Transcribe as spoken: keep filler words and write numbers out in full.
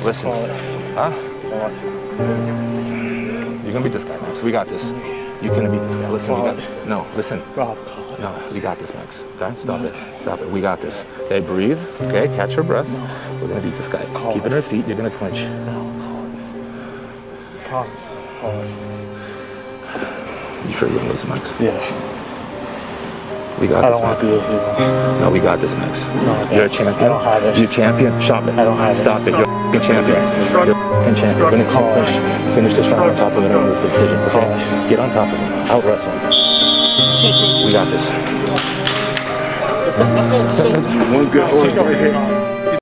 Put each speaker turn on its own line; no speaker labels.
Listen. Huh? You're gonna beat this guy, Max. We got this. You're gonna beat this guy. Listen, we got this. No, listen. No, we got this, Max. Okay? Stop it. Stop it. We got this. Okay, breathe. Okay, catch your breath. We're gonna beat this guy. Keep it on your feet. You're gonna clinch. You sure you're gonna lose, Max?
Yeah.
We got
I
this,
don't want
Max.
to do this anymore.
No, we got this, Max.
No,
You're a champion.
I don't have it.
You're a champion. Stop it.
I don't have it.
Stop it. You're a champion. You're a champion. We're gonna clinch. Finish this round on top of him and move the decision. Okay? Get on top of him. Out wrestle him. We got this.
Let's go, let's go, let's go. One good one right here.